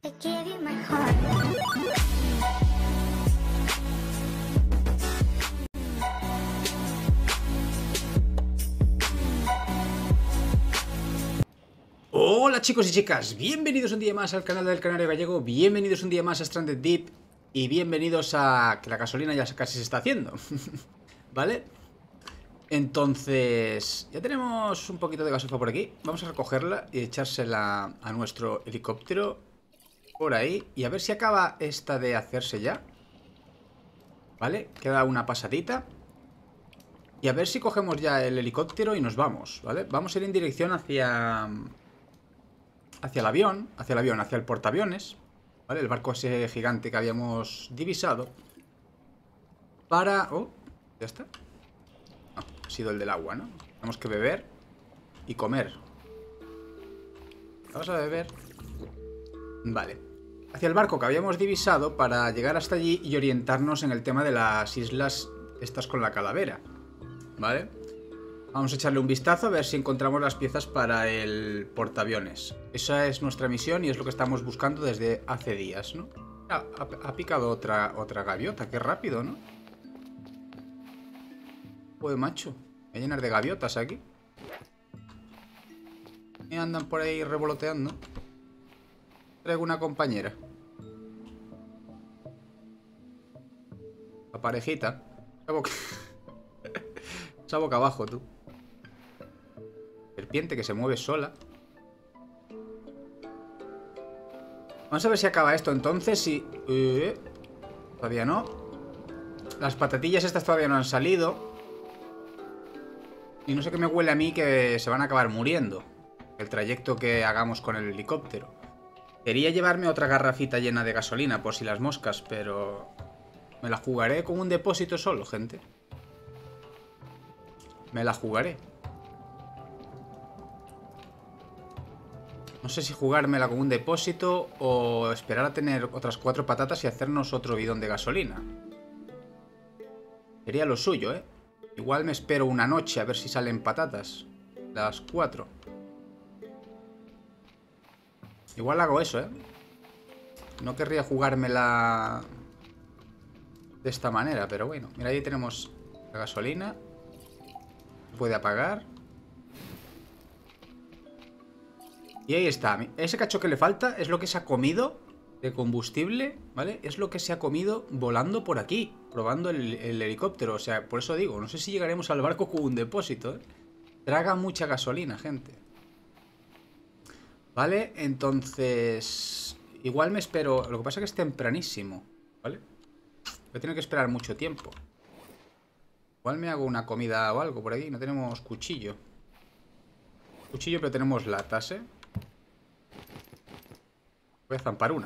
I gave you my heart. Hola chicos y chicas, bienvenidos un día más al canal del Canario Gallego, bienvenidos un día más a Stranded Deep y bienvenidos a que la gasolina ya casi se está haciendo, ¿vale? Entonces, ya tenemos un poquito de gasofa por aquí, vamos a recogerla y echársela a nuestro helicóptero por ahí y a ver si acaba esta de hacerse ya, ¿vale? Queda una pasadita y a ver si cogemos ya el helicóptero y nos vamos, ¿vale? Vamos a ir en dirección hacia el avión, hacia el portaaviones, ¿vale? El barco ese gigante que habíamos divisado. Para... Oh, ya está. No, ha sido el del agua, ¿no? Tenemos que beber y comer. Vamos a beber. Vale. Hacia el barco que habíamos divisado para llegar hasta allí y orientarnos en el tema de las islas estas con la calavera, ¿vale? Vamos a echarle un vistazo a ver si encontramos las piezas para el portaaviones. Esa es nuestra misión y es lo que estamos buscando desde hace días, ¿no? Ha picado otra gaviota, qué rápido, ¿no? Joder, macho. Voy a llenar de gaviotas aquí. Y andan por ahí revoloteando. Traigo una compañera. La parejita. Esa boca abajo, tú. Serpiente que se mueve sola. Vamos a ver si acaba esto entonces. Todavía no. Las patatillas estas todavía no han salido. Y no sé qué me huele a mí que se van a acabar muriendo. El trayecto que hagamos con el helicóptero. Quería llevarme otra garrafita llena de gasolina por si las moscas, pero... me la jugaré con un depósito solo, gente. Me la jugaré. No sé si jugármela con un depósito o esperar a tener otras 4 patatas y hacernos otro bidón de gasolina. Sería lo suyo, ¿eh? Igual me espero una noche a ver si salen patatas. Las 4. Igual hago eso, ¿eh? No querría jugármela de esta manera, pero bueno. Mira, ahí tenemos la gasolina. Se puede apagar. Y ahí está. Ese cacho que le falta es lo que se ha comido de combustible, ¿vale? Es lo que se ha comido volando por aquí, probando el helicóptero. O sea, por eso digo, no sé si llegaremos al barco con un depósito, ¿eh? Traga mucha gasolina, gente. Vale, entonces... igual me espero... Lo que pasa es que es tempranísimo, ¿vale? Voy a tener que esperar mucho tiempo. Igual me hago una comida o algo por aquí. No tenemos cuchillo. Cuchillo, pero tenemos latas, ¿eh? Voy a zampar una.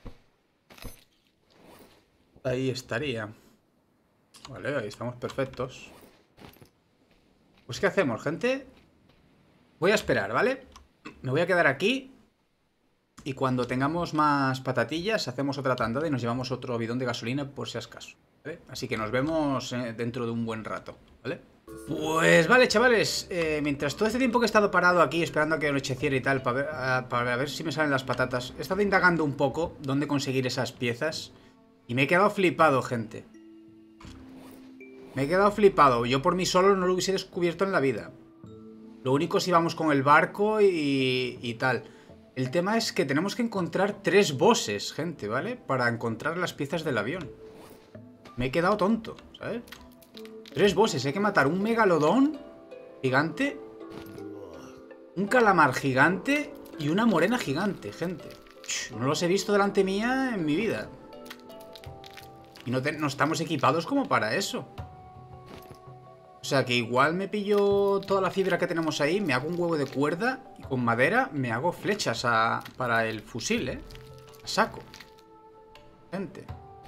Ahí estaría. Vale, ahí estamos perfectos. Pues ¿qué hacemos, gente? Voy a esperar, ¿vale? Me voy a quedar aquí. Y cuando tengamos más patatillas hacemos otra tandada y nos llevamos otro bidón de gasolina por si acaso, ¿vale? Así que nos vemos dentro de un buen rato, ¿vale? Pues vale, chavales, mientras todo este tiempo que he estado parado aquí esperando a que anocheciera y tal para ver si me salen las patatas, he estado indagando un poco dónde conseguir esas piezas y me he quedado flipado, gente. Me he quedado flipado. Yo por mí solo no lo hubiese descubierto en la vida. Lo único si vamos con el barco y tal. El tema es que tenemos que encontrar 3 bosses, gente, ¿vale? Para encontrar las piezas del avión. Me he quedado tonto, ¿sabes? 3 bosses, hay que matar un megalodón gigante, un calamar gigante y una morena gigante, gente. No los he visto delante mía en mi vida. Y no estamos equipados como para eso. O sea que igual me pillo toda la fibra que tenemos ahí, me hago un huevo de cuerda y con madera me hago flechas para el fusil, ¿eh? A saco. Gente.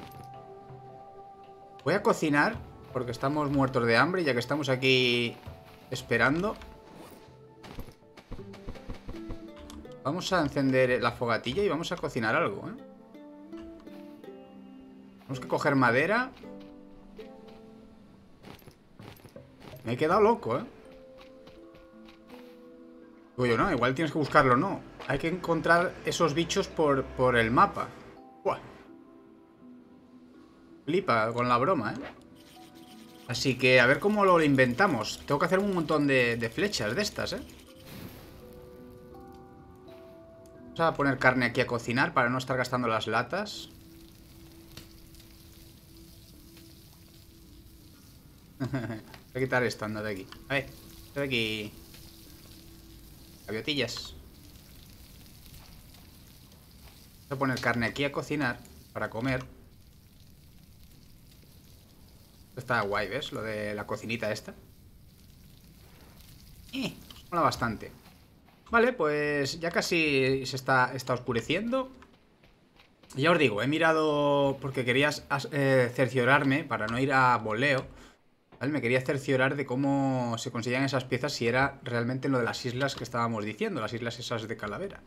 Voy a cocinar porque estamos muertos de hambre ya que estamos aquí esperando. Vamos a encender la fogatilla y vamos a cocinar algo, ¿eh? Tenemos que coger madera. Me he quedado loco, ¿eh? Digo yo, no, igual tienes que buscarlo, no. Hay que encontrar esos bichos por el mapa. Buah. Flipa con la broma, ¿eh? Así que a ver cómo lo inventamos. Tengo que hacer un montón de flechas de estas, ¿eh? Vamos a poner carne aquí a cocinar para no estar gastando las latas. Voy a quitar esto, anda de aquí. A ver, de aquí. Gaviotillas. Voy a poner carne aquí a cocinar para comer. Está guay, ¿ves? Lo de la cocinita esta. Mola bastante. Vale, pues ya casi se está oscureciendo. Ya os digo, he mirado porque quería cerciorarme para no ir a voleo. ¿Vale? Me quería cerciorar de cómo se conseguían esas piezas si era realmente lo de las islas que estábamos diciendo, las islas esas de Calavera.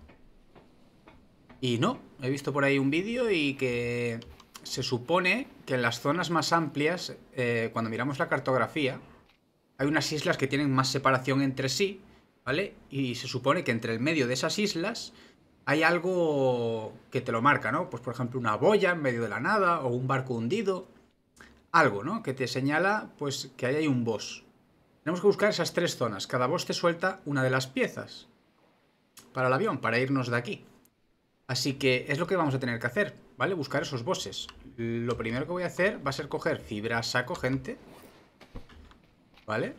Y no, he visto por ahí un vídeo y que se supone que en las zonas más amplias, cuando miramos la cartografía, hay unas islas que tienen más separación entre sí, ¿vale? Y se supone que entre el medio de esas islas hay algo que te lo marca, ¿no? Pues por ejemplo una boya en medio de la nada o un barco hundido. Algo, ¿no? Que te señala, pues, que ahí hay un boss. Tenemos que buscar esas 3 zonas. Cada boss te suelta una de las piezas para el avión, para irnos de aquí. Así que es lo que vamos a tener que hacer, ¿vale? Buscar esos bosses. Lo primero que voy a hacer va a ser coger fibra a saco, gente. ¿Vale?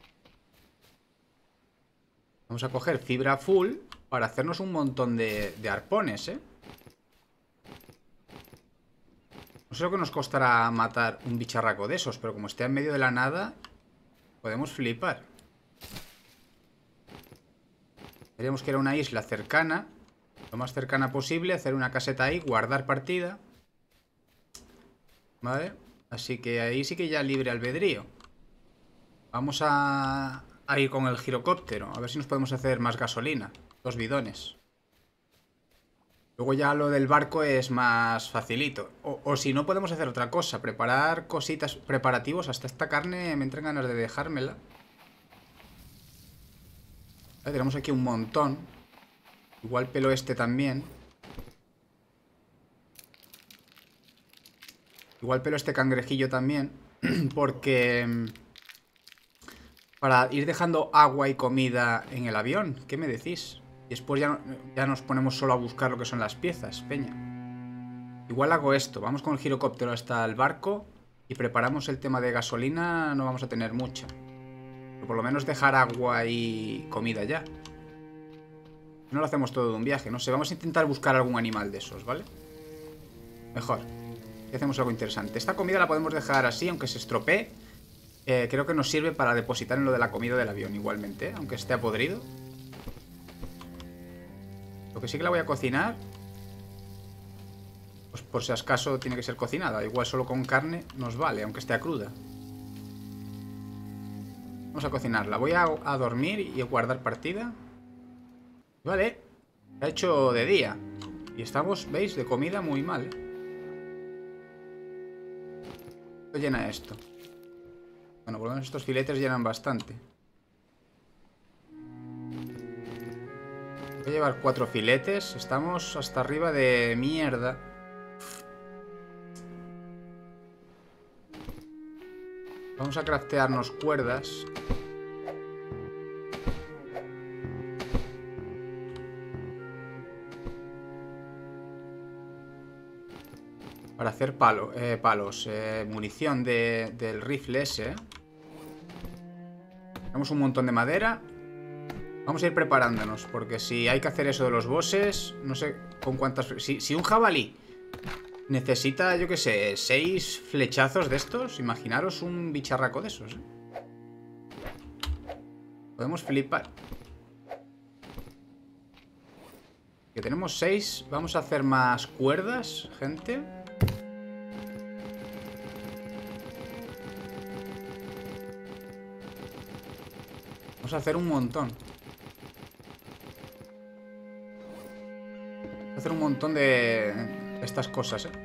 Vamos a coger fibra full para hacernos un montón de arpones, ¿eh? No sé lo que nos costará matar un bicharraco de esos, pero como esté en medio de la nada, podemos flipar. Tendríamos que ir a una isla cercana, lo más cercana posible, hacer una caseta ahí, guardar partida. ¿Vale? Así que ahí sí que ya libre albedrío. Vamos a ir con el girocóptero, a ver si nos podemos hacer más gasolina. 2 bidones. Luego ya lo del barco es más facilito. O si no, podemos hacer otra cosa. Preparar cositas, preparativos. Hasta esta carne me entran ganas de dejármela. Vale, tenemos aquí un montón. Igual pelo este también. Igual pelo este cangrejillo también. Porque... para ir dejando agua y comida en el avión. ¿Qué me decís? Y después ya nos ponemos solo a buscar lo que son las piezas, peña. Igual hago esto. Vamos con el girocóptero hasta el barco y preparamos el tema de gasolina. No vamos a tener mucha. Pero por lo menos dejar agua y comida ya. No lo hacemos todo de un viaje, no sé. Vamos a intentar buscar algún animal de esos, ¿vale? Mejor. Y hacemos algo interesante. Esta comida la podemos dejar así, aunque se estropee. Creo que nos sirve para depositar en lo de la comida del avión igualmente, aunque esté podrido. Lo que sí que la voy a cocinar, pues por si acaso tiene que ser cocinada. Igual solo con carne nos vale, aunque esté cruda. Vamos a cocinarla. Voy a dormir y a guardar partida. Vale. Se ha hecho de día. Y estamos, ¿veis? De comida muy mal, ¿eh? ¿Qué llena esto? Bueno, por lo menos estos filetes llenan bastante. Voy a llevar 4 filetes. Estamos hasta arriba de mierda. Vamos a craftearnos cuerdas. Para hacer palos. Munición del rifle ese. Tenemos un montón de madera. Vamos a ir preparándonos, porque si hay que hacer eso de los bosses, no sé con cuántas... Si un jabalí necesita, yo qué sé, 6 flechazos de estos, imaginaros un bicharraco de esos, ¿eh? Podemos flipar. Que tenemos 6, vamos a hacer más cuerdas, gente. Vamos a hacer un montón. Hacer un montón de estas cosas, ¿eh?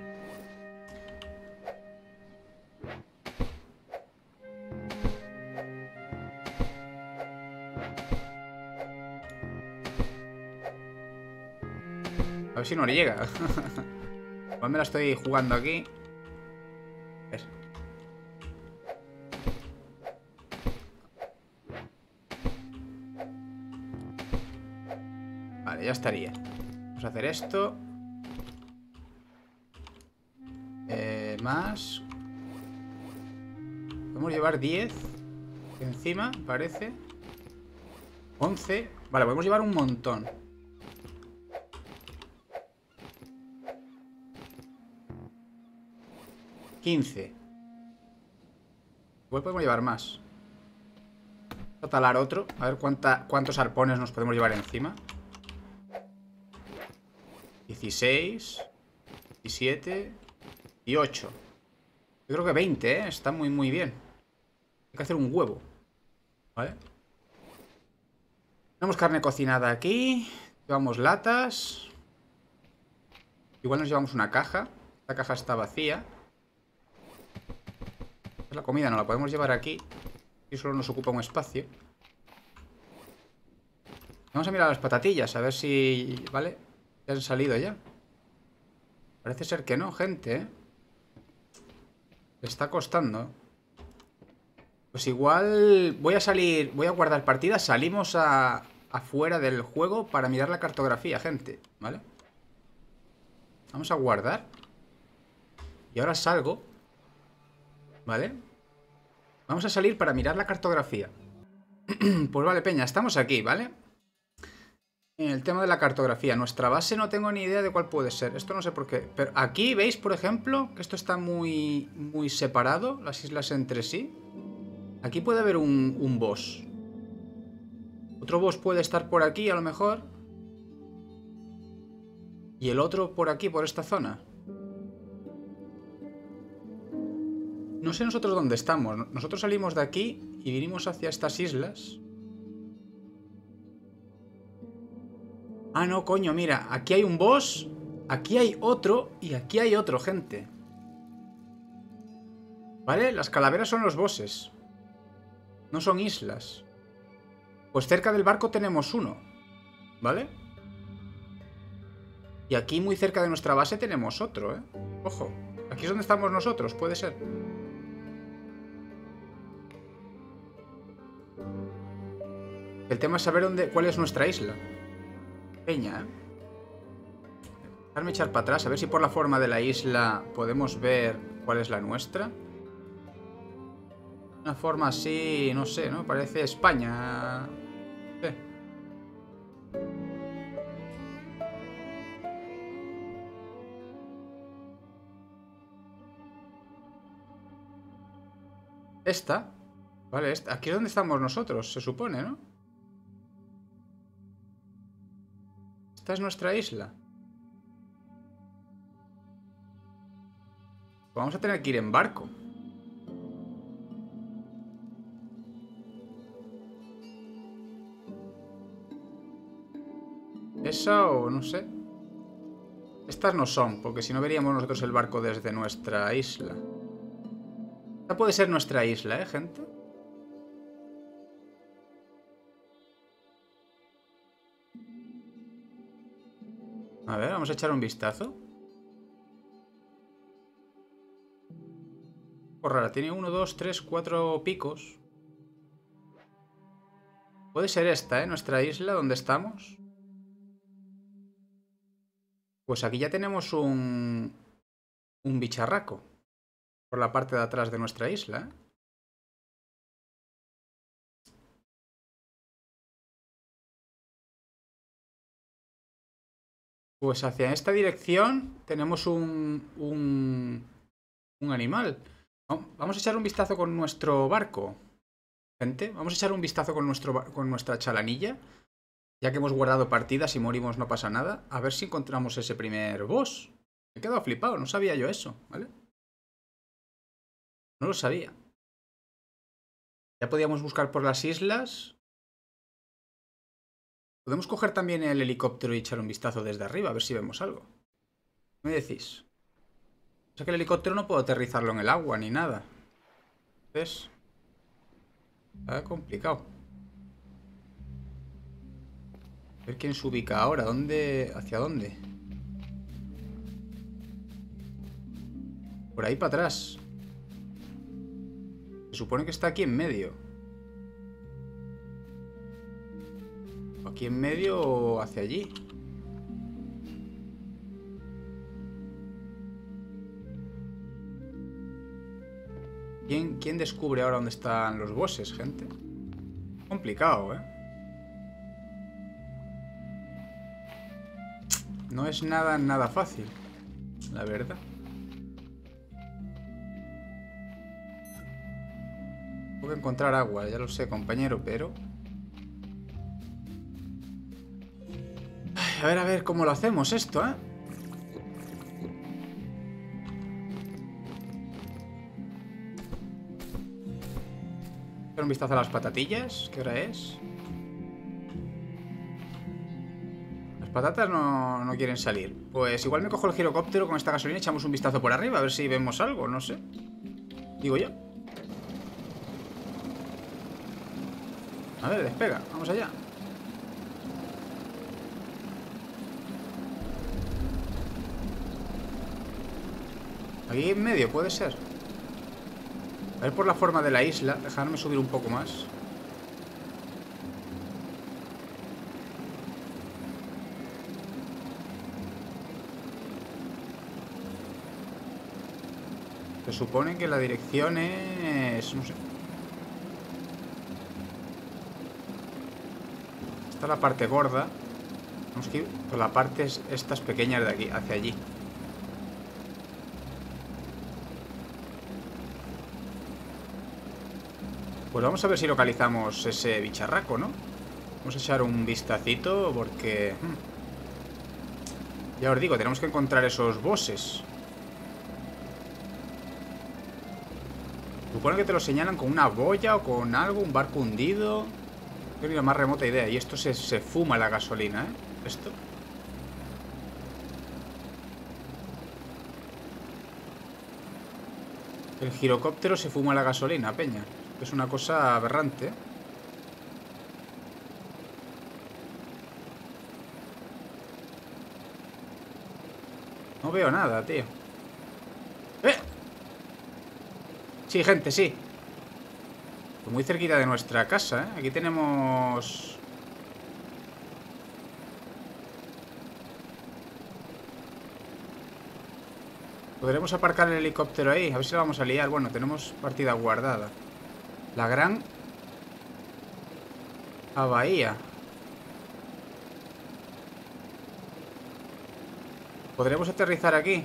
ver si no le llega. Igual me la estoy jugando aquí. A ver. Vale, ya estaría. Vamos a hacer esto. Más. Podemos llevar 10 encima, parece. 11. Vale, podemos llevar un montón. $15. Igual podemos llevar más. Vamos a talar otro. A ver cuántos arpones nos podemos llevar encima. 16. 17. Y 8. Yo creo que 20, ¿eh? Está muy, muy bien. Hay que hacer un huevo. ¿Vale? Tenemos carne cocinada aquí. Llevamos latas. Igual nos llevamos una caja. Esta caja está vacía. La comida no la podemos llevar aquí. Y solo nos ocupa un espacio. Vamos a mirar las patatillas. A ver si... ¿Vale? Ya han salido ya. Parece ser que no, gente, ¿eh? Le está costando. Pues igual voy a salir, voy a guardar partida. Salimos afuera del juego para mirar la cartografía, gente, ¿vale? Vamos a guardar. Y ahora salgo, ¿vale? Vamos a salir para mirar la cartografía. Pues vale, peña, estamos aquí, ¿vale? En el tema de la cartografía. Nuestra base no tengo ni idea de cuál puede ser. Esto no sé por qué. Pero aquí, ¿veis, por ejemplo? Que esto está muy, muy separado. Las islas entre sí. Aquí puede haber un boss. Otro boss puede estar por aquí, a lo mejor. Y el otro por aquí, por esta zona. No sé nosotros dónde estamos. Nosotros salimos de aquí y vinimos hacia estas islas. Ah, no, coño, mira. Aquí hay un boss. Aquí hay otro. Y aquí hay otro, gente. ¿Vale? Las calaveras son los bosses. No son islas. Pues cerca del barco tenemos uno. ¿Vale? Y aquí muy cerca de nuestra base tenemos otro, ¿eh? Ojo. Aquí es donde estamos nosotros, puede ser. El tema es saber cuál es nuestra isla. Peña, ¿eh? Dejarme echar para atrás, a ver si por la forma de la isla podemos ver cuál es la nuestra. Una forma así, no sé, ¿no? Parece España. Esta. Vale, esta. Aquí es donde estamos nosotros, se supone, ¿no? Esta es nuestra isla. Vamos a tener que ir en barco. Esa o no sé. Estas no son, porque si no veríamos nosotros el barco desde nuestra isla. Esta puede ser nuestra isla, ¿eh, gente? A ver, vamos a echar un vistazo. Por rara, tiene 1, 2, 3, 4 picos. Puede ser esta, ¿eh? Nuestra isla, donde estamos. Pues aquí ya tenemos un bicharraco. Por la parte de atrás de nuestra isla, ¿eh? Pues hacia esta dirección tenemos un animal. Vamos a echar un vistazo con nuestro barco. Gente, vamos a echar un vistazo con nuestra chalanilla. Ya que hemos guardado partidas y morimos no pasa nada. A ver si encontramos ese primer boss. Me he quedado flipado, no sabía yo eso, ¿vale? No lo sabía. Ya podíamos buscar por las islas. Podemos coger también el helicóptero y echar un vistazo desde arriba, a ver si vemos algo. ¿Qué me decís? O sea que el helicóptero no puedo aterrizarlo en el agua ni nada. ¿Ves? Está complicado. A ver quién se ubica ahora. ¿Dónde? ¿Hacia dónde? Por ahí para atrás. Se supone que está aquí en medio. Aquí en medio o hacia allí. ¿Quién descubre ahora dónde están los bosses, gente? Complicado, ¿eh? No es nada fácil, la verdad. Tengo que encontrar agua, ya lo sé, compañero, pero... Ay, a ver cómo lo hacemos esto, ¿eh? Un vistazo a las patatillas. ¿Qué hora es? Las patatas no quieren salir. Pues igual me cojo el girocóptero con esta gasolina y echamos un vistazo por arriba. A ver si vemos algo, no sé. Digo yo. A ver, despega. Vamos allá. Aquí en medio puede ser. A ver por la forma de la isla. Dejarme subir un poco más. Se supone que la dirección es... no sé. Esta es la parte gorda. Vamos a ir por la parte estas pequeñas de aquí, hacia allí. Pues vamos a ver si localizamos ese bicharraco, ¿no? Vamos a echar un vistacito porque... ya os digo, tenemos que encontrar esos bosses. Supone que te lo señalan con una boya o con algo, un barco hundido. No tengo ni la más remota idea. Y esto se fuma la gasolina, ¿eh? Esto. El girocóptero se fuma la gasolina, peña. Es una cosa aberrante. No veo nada, tío. ¡Eh! Sí, gente, sí. Pues muy cerquita de nuestra casa, ¿eh? Aquí tenemos... Podremos aparcar el helicóptero ahí. A ver si lo vamos a liar. Bueno, tenemos partida guardada. La gran... bahía. ¿Podremos aterrizar aquí?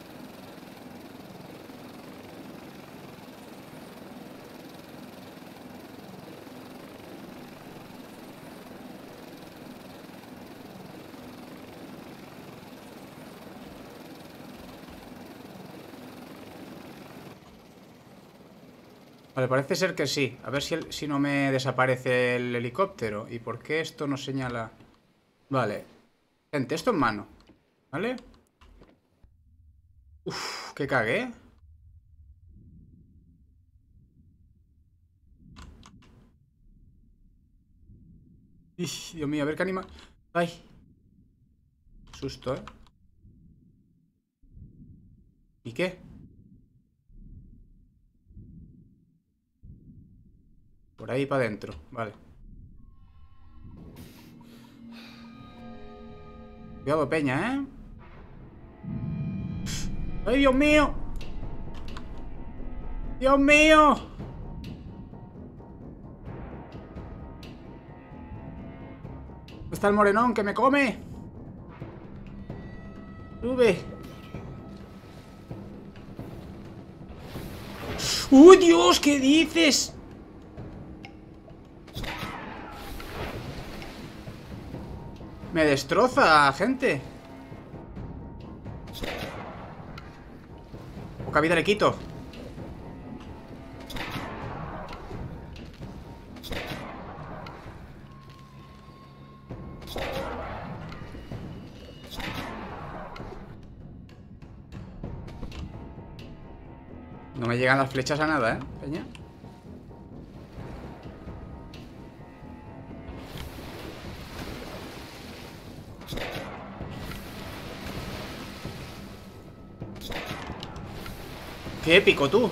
Vale, parece ser que sí. A ver si no me desaparece el helicóptero. ¿Y por qué esto nos señala? Vale. Gente, esto en mano. ¿Vale? Uf, que cagué. Dios mío, a ver qué anima... Ay. Susto, ¿eh? ¿Y qué? Por ahí para adentro, vale. Cuidado, peña, ¿eh? ¡Ay, Dios mío! ¡Dios mío! ¿Dónde está el morenón que me come? Sube. ¡Uy, Dios! ¿Qué dices? Me destroza, gente. Poca vida le quito. No me llegan las flechas a nada, ¿eh, peña? ¡Qué épico, tú!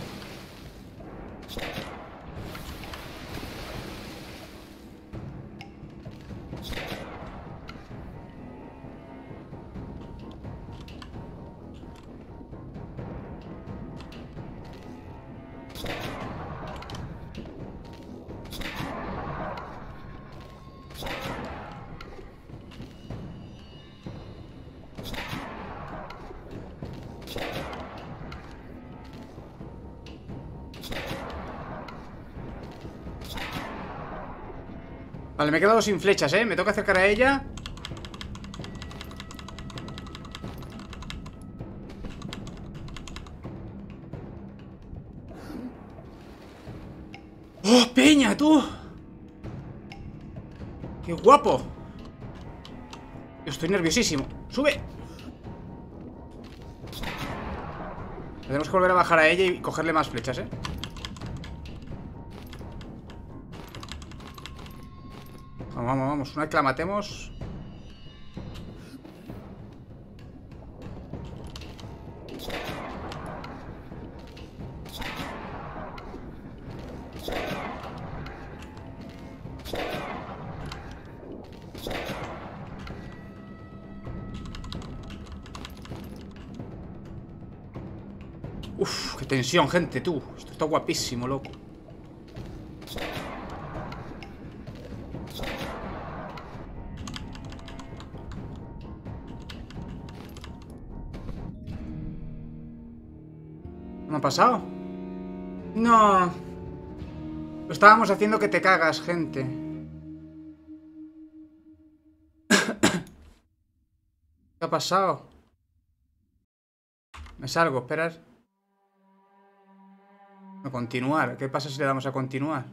Vale, me he quedado sin flechas, ¿eh? Me toca acercar a ella. ¡Oh, peña, tú! ¡Qué guapo! Estoy nerviosísimo. ¡Sube! Tenemos que volver a bajar a ella y cogerle más flechas, ¿eh? Vamos, vamos, vamos. Una vez que la matemos... Uf, qué tensión, gente, tú. Esto está guapísimo, loco. ¿Qué me ha pasado? No. Lo estábamos haciendo que te cagas, gente. ¿Qué ha pasado? Me salgo, esperar. A continuar. ¿Qué pasa si le damos a continuar?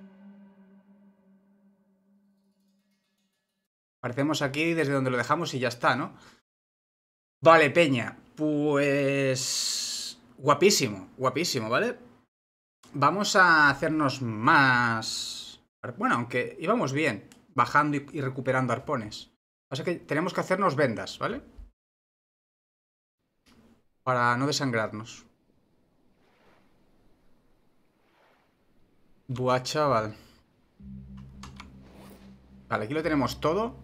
Aparecemos aquí desde donde lo dejamos y ya está, ¿no? Vale, peña. Pues... guapísimo, guapísimo, ¿vale? Vamos a hacernos más... Bueno, aunque íbamos bien, bajando y recuperando arpones. Pasa que tenemos que hacernos vendas, ¿vale? Para no desangrarnos. Buah, chaval. Vale, aquí lo tenemos todo.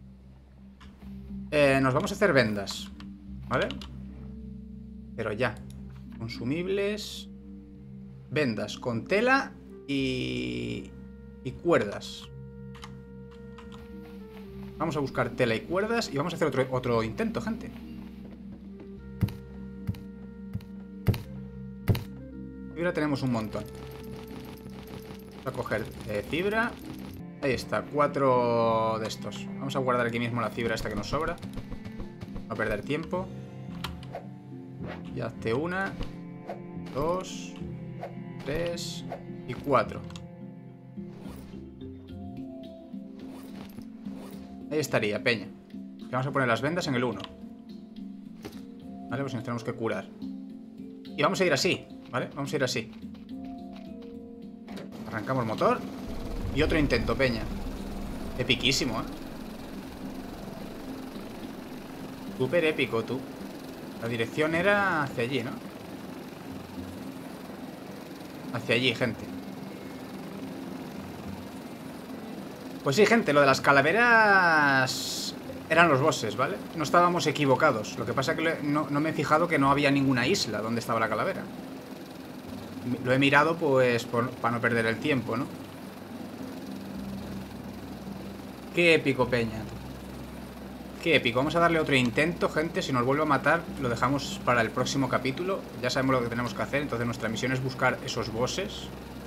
Nos vamos a hacer vendas, ¿vale? Pero ya. Consumibles. Vendas con tela y cuerdas. Vamos a buscar tela y cuerdas y vamos a hacer otro intento, gente. Fibra tenemos un montón. Vamos a coger fibra. Ahí está, 4 de estos. Vamos a guardar aquí mismo la fibra esta que nos sobra. No perder tiempo. Y hazte 1, 2, 3 y 4. Ahí estaría, peña. Le vamos a poner las vendas en el 1. Vale, pues nos tenemos que curar. Y vamos a ir así, ¿vale? Vamos a ir así. Arrancamos el motor. Y otro intento, peña. Epiquísimo, ¿eh? Súper épico, tú. La dirección era hacia allí, ¿no? Hacia allí, gente. Pues sí, gente, lo de las calaveras eran los bosses, ¿vale? No estábamos equivocados. Lo que pasa es que no me he fijado que no había ninguna isla donde estaba la calavera. Lo he mirado, pues, para no perder el tiempo, ¿no? Qué épico, peña. Qué épico. Vamos a darle otro intento, gente. Si nos vuelve a matar, lo dejamos para el próximo capítulo. Ya sabemos lo que tenemos que hacer. Entonces nuestra misión es buscar esos bosses.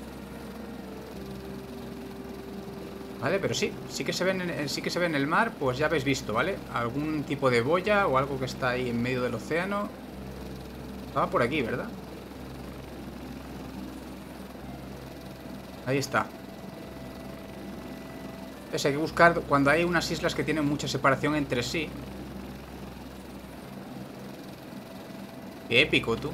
Vale, pero sí que se ven sí que se ve en el mar. Pues ya habéis visto, ¿vale? Algún tipo de boya o algo que está ahí en medio del océano. Estaba por aquí, ¿verdad? Ahí está. Entonces hay que buscar cuando hay unas islas que tienen mucha separación entre sí. Qué épico, tú.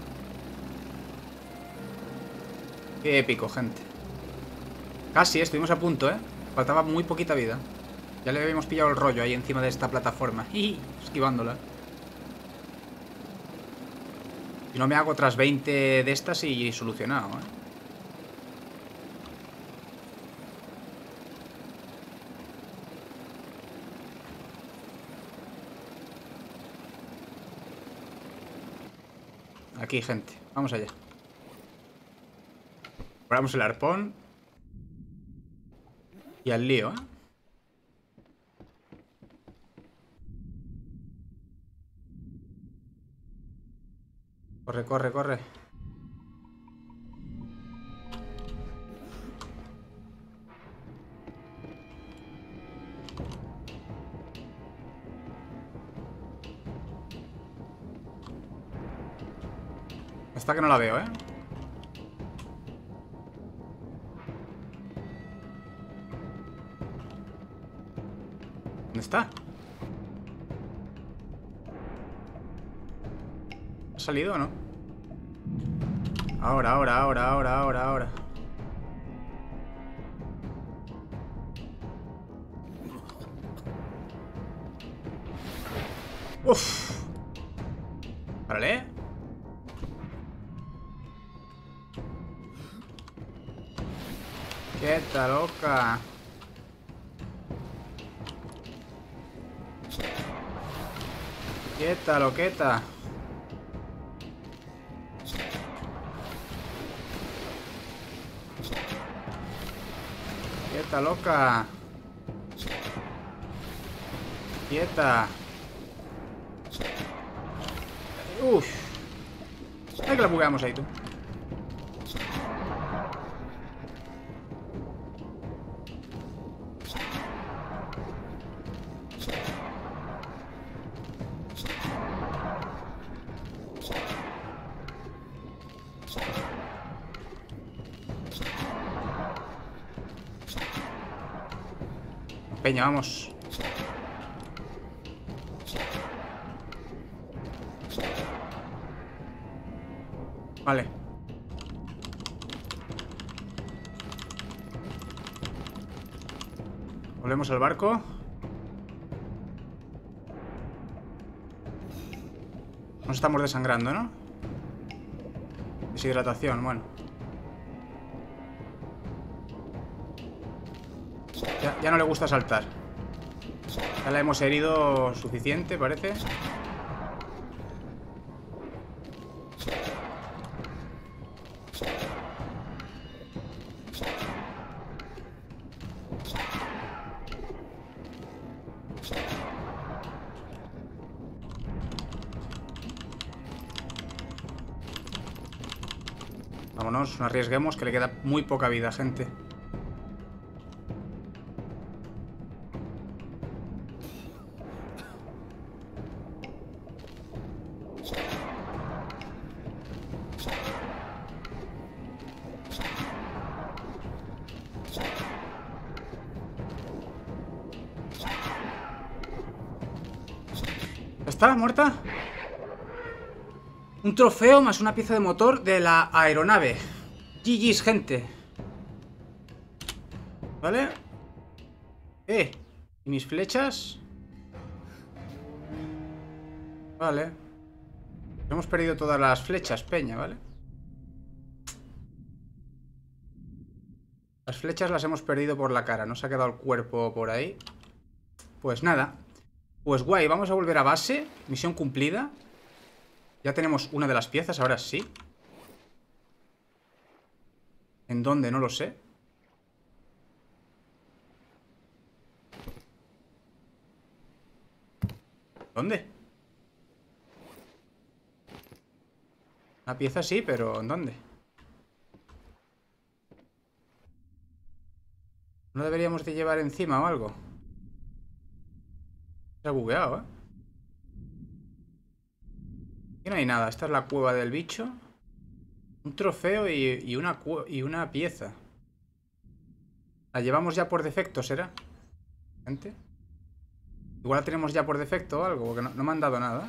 Qué épico, gente. Casi, estuvimos a punto, ¿eh? Faltaba muy poquita vida. Ya le habíamos pillado el rollo ahí encima de esta plataforma. Esquivándola. Si no me hago otras 20 de estas y solucionado, ¿eh? Aquí, gente. Vamos allá. Ponemos el arpón. Y al lío, ¿eh? Corre, corre, corre. Hasta que no la veo, ¿eh? ¿Dónde está? ¿Ha salido o no? Ahora. Uf. Párale. Quieta, loca. Quieta, loqueta. Quieta, loca. Quieta. Uff. Ay, que la bugueamos ahí, tú. Peña, vamos. Vale. Volvemos al barco. Nos estamos desangrando, ¿no? Deshidratación, bueno. Ya no le gusta saltar. Ya la hemos herido suficiente, parece. Vámonos, no arriesguemos, que le queda muy poca vida, gente. ¿Está muerta? Un trofeo más una pieza de motor de la aeronave. GG's, gente. ¿Vale? ¿Y mis flechas? Vale. Hemos perdido todas las flechas, peña, ¿vale? Las flechas las hemos perdido por la cara. Nos ha quedado el cuerpo por ahí. Pues nada. Pues guay, vamos a volver a base. Misión cumplida. Ya tenemos una de las piezas, ahora sí. ¿En dónde? No lo sé. ¿Dónde? Una pieza sí, pero ¿en dónde? ¿No deberíamos de llevar encima o algo? Se ha bugueado, ¿eh? Aquí no hay nada. Esta es la cueva del bicho. Un trofeo y una pieza. La llevamos ya por defecto, ¿será? Gente. Igual la tenemos ya por defecto o algo, porque no me han dado nada.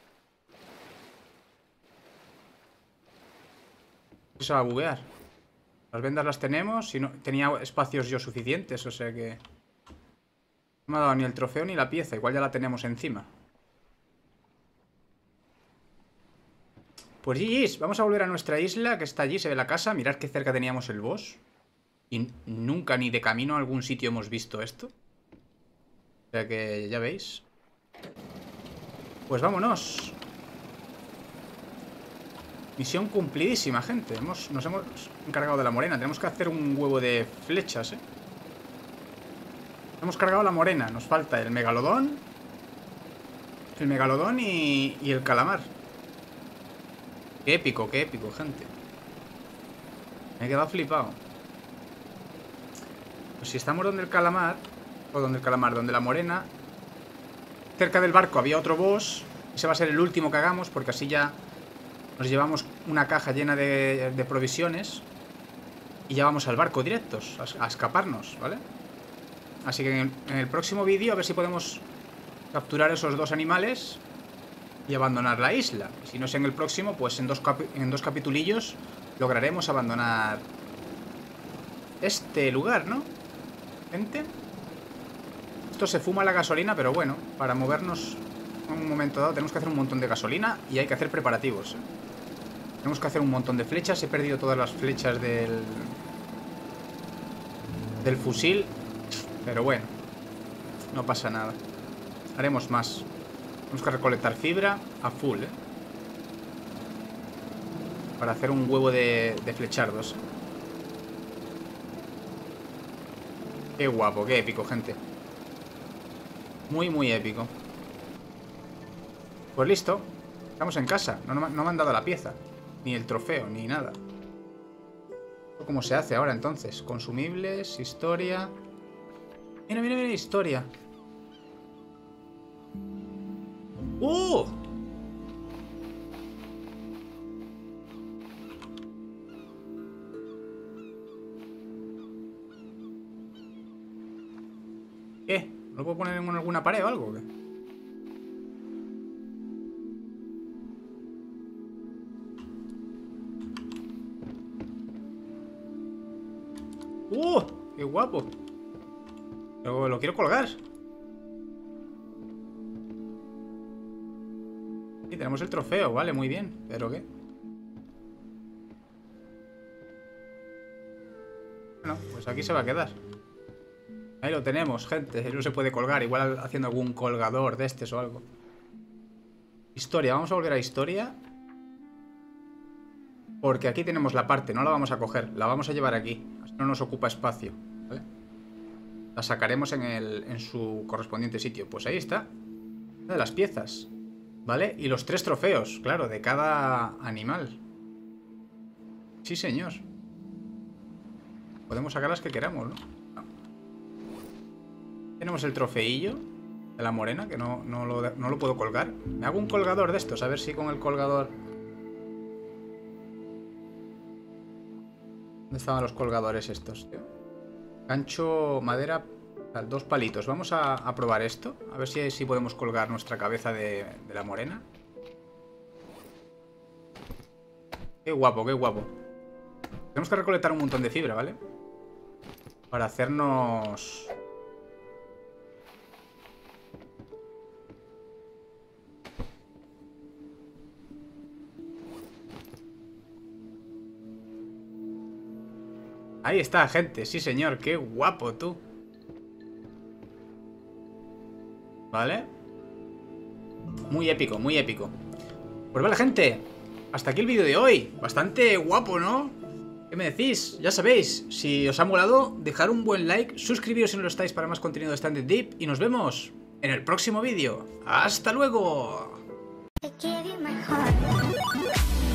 Se va a buguear. Las vendas las tenemos y no tenía espacios yo suficientes, o sea que... No me ha dado ni el trofeo ni la pieza. Igual ya la tenemos encima. Pues GG's, vamos a volver a nuestra isla, que está allí, se ve la casa. Mirad qué cerca teníamos el boss. Y nunca ni de camino a algún sitio hemos visto esto. O sea que ya veis. Pues vámonos. Misión cumplidísima, gente. Nos hemos encargado de la morena. Tenemos que hacer un huevo de flechas, Hemos cargado la morena. Nos falta el megalodón. El megalodón y el calamar. Qué épico, gente. Me he quedado flipado. Pues si estamos donde el calamar, o donde el calamar, donde la morena, cerca del barco había otro boss. Ese va a ser el último que hagamos, porque así ya nos llevamos una caja llena de provisiones y ya vamos al barco directos, a escaparnos, ¿vale? Así que en el próximo vídeo a ver si podemos capturar esos dos animales y abandonar la isla. Si no es en el próximo, pues en dos capitulillos lograremos abandonar este lugar, ¿no? Gente, esto se fuma la gasolina, pero bueno, para movernos en un momento dado tenemos que hacer un montón de gasolina y hay que hacer preparativos, Tenemos que hacer un montón de flechas. He perdido todas las flechas del fusil, pero bueno, no pasa nada. Haremos más. Tenemos que recolectar fibra a full, para hacer un huevo de flechardos. Qué guapo, qué épico, gente. Muy, muy épico. Pues listo. Estamos en casa. No me han dado la pieza. Ni el trofeo, ni nada. ¿Cómo se hace ahora entonces? Consumibles, historia. Mira, mira, mira, historia. ¡Uh! ¿Qué? ¿Lo puedo poner en alguna pared o algo? ¿O qué? ¡Qué guapo! Pero lo quiero colgar. Sí, tenemos el trofeo, vale, muy bien. ¿Pero qué? Bueno, pues aquí se va a quedar. Ahí lo tenemos, gente. No se puede colgar. Igual haciendo algún colgador de estos o algo. Historia. Vamos a volver a historia. Porque aquí tenemos la parte. No la vamos a coger. La vamos a llevar aquí. Así no nos ocupa espacio. ¿Vale? La sacaremos en su correspondiente sitio. Pues ahí está. Una de las piezas. ¿Vale? Y los 3 trofeos. Claro, de cada animal. Sí, señor. Podemos sacar las que queramos, ¿no? Tenemos el trofeillo de la morena, que no lo puedo colgar. Me hago un colgador de estos, a ver si con el colgador... ¿Dónde estaban los colgadores estos, tío? Gancho, madera, 2 palitos. Vamos a probar esto, a ver si podemos colgar nuestra cabeza de la morena. Qué guapo, qué guapo. Tenemos que recolectar un montón de fibra, ¿vale? Para hacernos... Ahí está, gente. Sí, señor. Qué guapo, tú. ¿Vale? Muy épico, muy épico. Pues vale, gente. Hasta aquí el vídeo de hoy. Bastante guapo, ¿no? ¿Qué me decís? Ya sabéis, si os ha molado, dejar un buen like, suscribiros si no lo estáis para más contenido de Stand It Deep y nos vemos en el próximo vídeo. ¡Hasta luego!